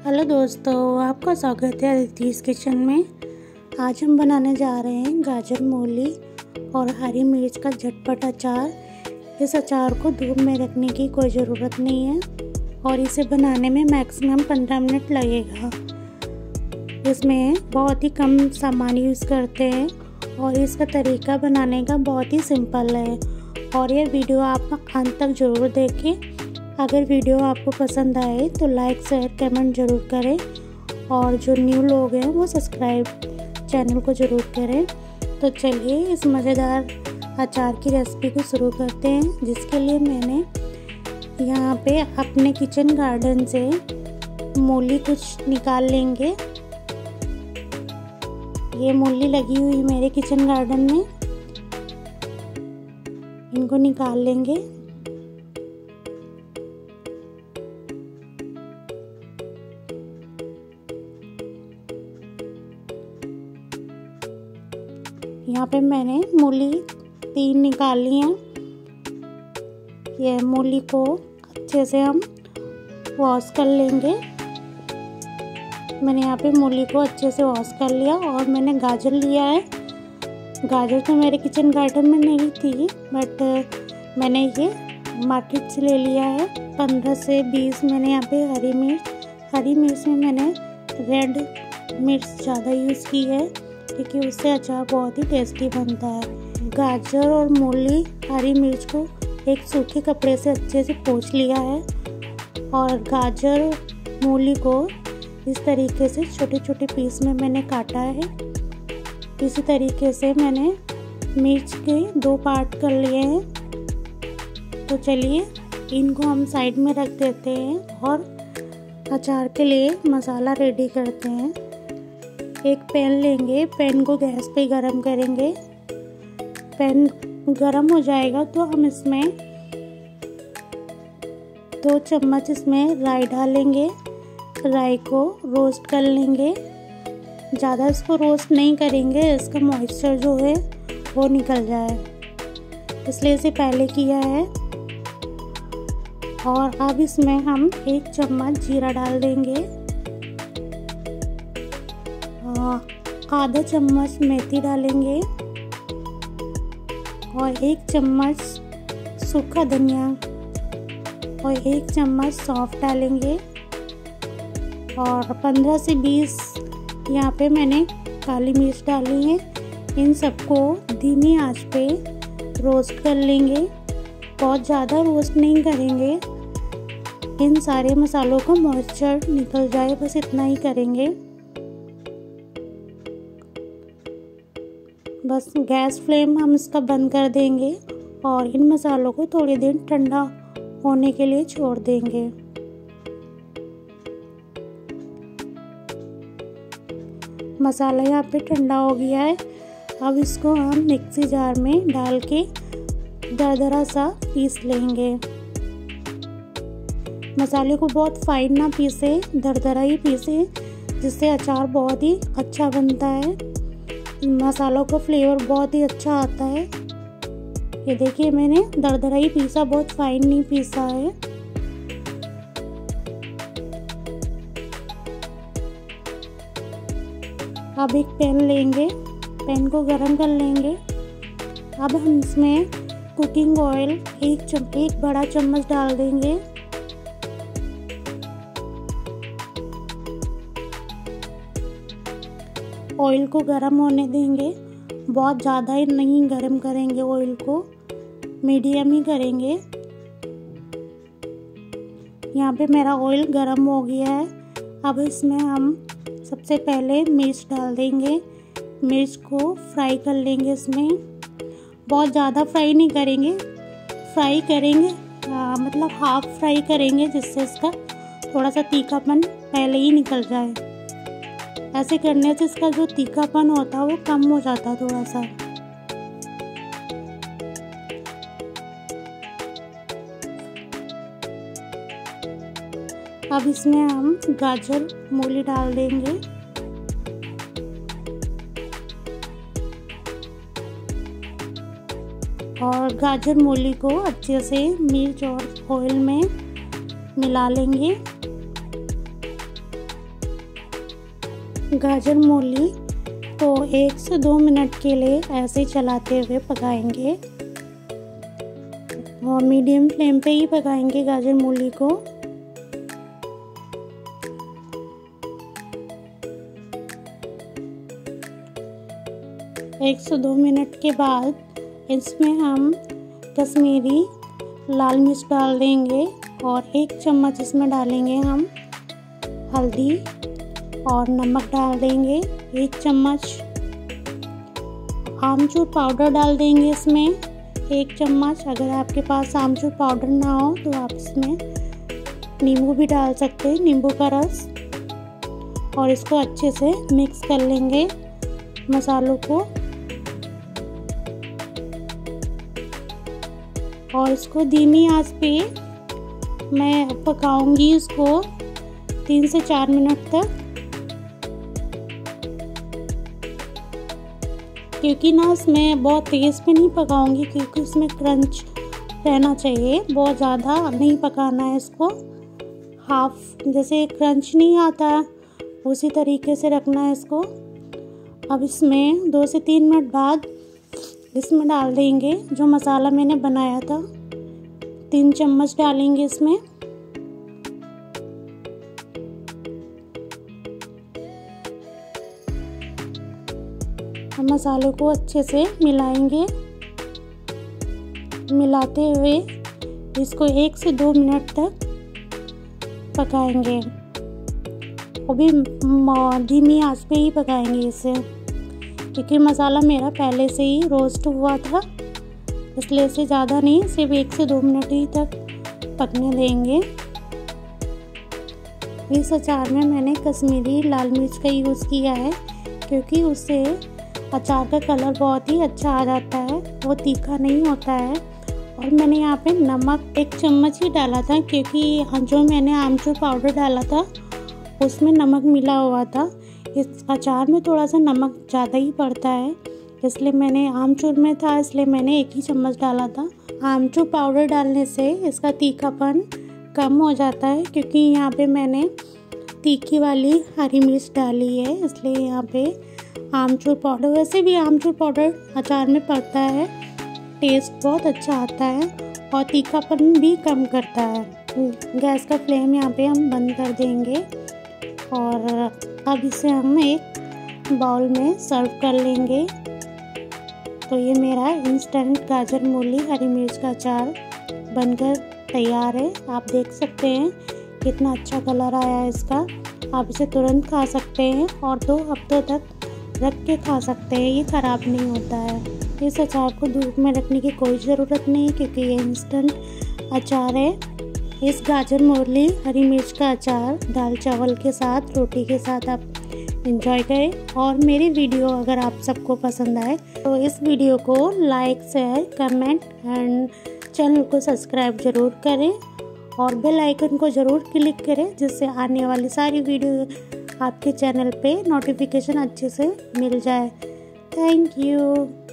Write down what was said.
Hello दोस्तों, आपका स्वागत है अदिति's किचन में। आज हम बनाने जा रहे हैं गाजर, मूली और हरी मिर्च का झटपट अचार। इस अचार को धूप में रखने की कोई ज़रूरत नहीं है और इसे बनाने में मैक्सिमम 15 मिनट लगेगा। इसमें बहुत ही कम सामान यूज़ करते हैं और इसका तरीका बनाने का बहुत ही सिंपल है। और ये वीडियो आप अंत तक ज़रूर देखें। अगर वीडियो आपको पसंद आए तो लाइक, शेयर, कमेंट ज़रूर करें और जो न्यू लोग हैं वो सब्सक्राइब चैनल को ज़रूर करें। तो चलिए इस मज़ेदार अचार की रेसिपी को शुरू करते हैं, जिसके लिए मैंने यहाँ पे अपने किचन गार्डन से मूली कुछ निकाल लेंगे। ये मूली लगी हुई मेरे किचन गार्डन में, इनको निकाल लेंगे। यहाँ पे मैंने मूली 3 निकाल ली हैं। ये मूली को अच्छे से हम वॉश कर लेंगे। मैंने यहाँ पे मूली को अच्छे से वॉश कर लिया और मैंने गाजर लिया है। गाजर तो मेरे किचन गार्डन में नहीं थी, बट मैंने ये मार्केट से ले लिया है। 15 से 20 मैंने यहाँ पे हरी मिर्च में मैंने रेड मिर्च ज़्यादा यूज़ की है, क्योंकि उससे अचार बहुत ही टेस्टी बनता है। गाजर और मूली, हरी मिर्च को एक सूखे कपड़े से अच्छे से पोंछ लिया है और गाजर, मूली को इस तरीके से छोटे छोटे पीस में मैंने काटा है। इसी तरीके से मैंने मिर्च के 2 पार्ट कर लिए हैं। तो चलिए इनको हम साइड में रख देते हैं और अचार के लिए मसाला रेडी करते हैं। एक पैन लेंगे, पैन को गैस पे गरम करेंगे। पैन गरम हो जाएगा तो हम इसमें 2 चम्मच इसमें राई डालेंगे। राई को रोस्ट कर लेंगे। ज़्यादा इसको रोस्ट नहीं करेंगे, इसका मॉइस्चर जो है वो निकल जाए, इसलिए इसे पहले किया है। और अब इसमें हम 1 चम्मच जीरा डाल देंगे, आधा चम्मच मेथी डालेंगे और 1 चम्मच सूखा धनिया और 1 चम्मच सौंफ डालेंगे और 15 से 20 यहाँ पे मैंने काली मिर्च डाली है। इन सबको धीमी आंच पे रोस्ट कर लेंगे। बहुत ज़्यादा रोस्ट नहीं करेंगे, इन सारे मसालों का मॉइस्चर निकल जाए, बस इतना ही करेंगे। बस गैस फ्लेम हम इसका बंद कर देंगे और इन मसालों को थोड़ी देर ठंडा होने के लिए छोड़ देंगे। मसाला यहाँ पे ठंडा हो गया है। अब इसको हम मिक्सी जार में डाल के दरदरा सा पीस लेंगे। मसाले को बहुत फाइन ना पीसे, दरदरा ही पीसे, जिससे अचार बहुत ही अच्छा बनता है। मसालों का फ्लेवर बहुत ही अच्छा आता है। ये देखिए मैंने दरदरा ही पीसा, बहुत फाइन नहीं पीसा है। अब एक पैन लेंगे, पैन को गरम कर लेंगे। अब हम इसमें कुकिंग ऑयल एक बड़ा चम्मच डाल देंगे। ऑयल को गरम होने देंगे, बहुत ज़्यादा ही नहीं गरम करेंगे, ऑयल को मीडियम ही करेंगे। यहाँ पे मेरा ऑयल गरम हो गया है। अब इसमें हम सबसे पहले मिर्च डाल देंगे। मिर्च को फ्राई कर लेंगे। इसमें बहुत ज़्यादा फ्राई नहीं करेंगे, फ्राई करेंगे मतलब हाफ फ्राई करेंगे, जिससे इसका थोड़ा सा तीखापन पहले ही निकल जाए। ऐसे करने से इसका जो तीखापन होता है वो कम हो जाता है थोड़ा सा। अब इसमें हम गाजर, मूली डाल देंगे और गाजर मूली को अच्छे से मिर्च और ऑयल में मिला लेंगे। गाजर मूली को 1 से 2 मिनट के लिए ऐसे ही चलाते हुए पकाएंगे और मीडियम फ्लेम पे ही पकाएंगे गाजर मूली को। एक से 2 मिनट के बाद इसमें हम कश्मीरी लाल मिर्च डाल देंगे और 1 चम्मच इसमें डालेंगे हम हल्दी और नमक डाल देंगे 1 चम्मच। आमचूर पाउडर डाल देंगे इसमें 1 चम्मच। अगर आपके पास आमचूर पाउडर ना हो तो आप इसमें नींबू भी डाल सकते हैं, नींबू का रस। और इसको अच्छे से मिक्स कर लेंगे मसालों को और इसको धीमी आंच पे मैं पकाऊंगी इसको 3 से 4 मिनट तक, क्योंकि ना इसमें बहुत तेज़ पे नहीं पकाऊंगी क्योंकि इसमें क्रंच रहना चाहिए। बहुत ज़्यादा नहीं पकाना है इसको, हाफ जैसे क्रंच नहीं आता उसी तरीके से रखना है इसको। अब इसमें 2 से 3 मिनट बाद इसमें डाल देंगे जो मसाला मैंने बनाया था, 3 चम्मच डालेंगे इसमें। मसालों को अच्छे से मिलाएंगे, मिलाते हुए इसको 1 से 2 मिनट तक पकाएंगे। अभी धीमी आंच पे ही पकाएंगे इसे, क्योंकि मसाला मेरा पहले से ही रोस्ट हुआ था, इसलिए इसे ज़्यादा नहीं, सिर्फ 1 से 2 मिनट ही तक पकने देंगे। इस अचार में मैंने कश्मीरी लाल मिर्च का यूज़ किया है क्योंकि उससे अचार का कलर बहुत ही अच्छा आ जाता है, वो तीखा नहीं होता है। और मैंने यहाँ पे नमक 1 चम्मच ही डाला था क्योंकि जो मैंने आमचूर पाउडर डाला था उसमें नमक मिला हुआ था। इस अचार में थोड़ा सा नमक ज़्यादा ही पड़ता है, इसलिए मैंने आमचूर में था इसलिए मैंने 1 ही चम्मच डाला था। आमचूर पाउडर डालने से इसका तीखापन कम हो जाता है, क्योंकि यहाँ पे मैंने तीखी वाली हरी मिर्च डाली है, इसलिए यहाँ पे आमचूर पाउडर, वैसे भी आमचूर पाउडर अचार में पड़ता है, टेस्ट बहुत अच्छा आता है और तीखापन भी कम करता है। गैस का फ्लेम यहाँ पे हम बंद कर देंगे और अब इसे हम एक बाउल में सर्व कर लेंगे। तो ये मेरा इंस्टेंट गाजर मूली हरी मिर्च का अचार बनकर तैयार है। आप देख सकते हैं कितना अच्छा कलर आया है इसका। आप इसे तुरंत खा सकते हैं और 2 हफ्तों तक रख के खा सकते हैं, ये ख़राब नहीं होता है। इस अचार को धूप में रखने की कोई ज़रूरत नहीं क्योंकि ये इंस्टेंट अचार है। इस गाजर मूली हरी मिर्च का अचार दाल चावल के साथ, रोटी के साथ आप एंजॉय करें। और मेरी वीडियो अगर आप सबको पसंद आए तो इस वीडियो को like, share, comment and channel को सब्सक्राइब ज़रूर करें और बेल आइकन को ज़रूर क्लिक करें, जिससे आने वाली सारी वीडियो आपके चैनल पे नोटिफिकेशन अच्छे से मिल जाए। Thank you.